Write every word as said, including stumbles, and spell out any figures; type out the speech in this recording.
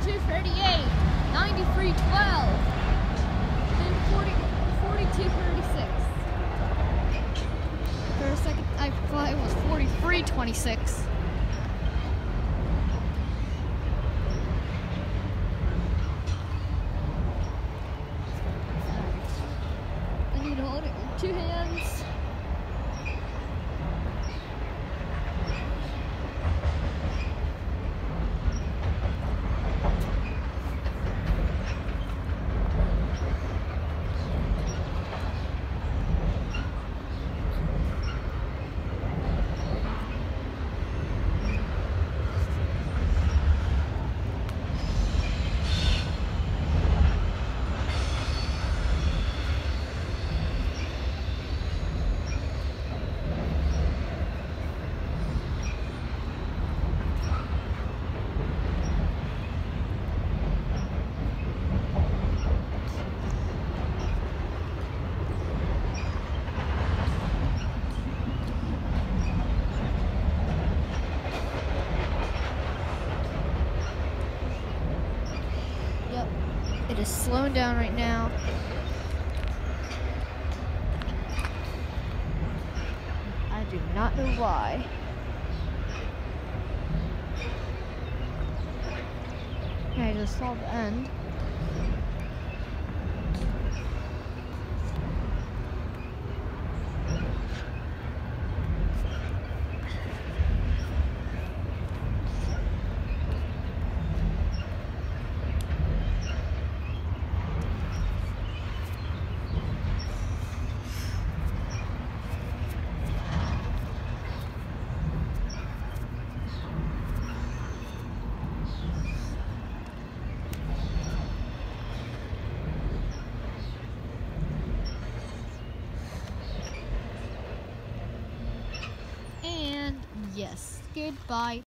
forty-two thirty-eight, ninety-three twelve, and forty, forty-two thirty-six. For a second, I thought it was forty-three twenty-six. I need to hold it with two hands. It is slowing down right now. I do not know why. Okay, I just saw the end. And yes, goodbye.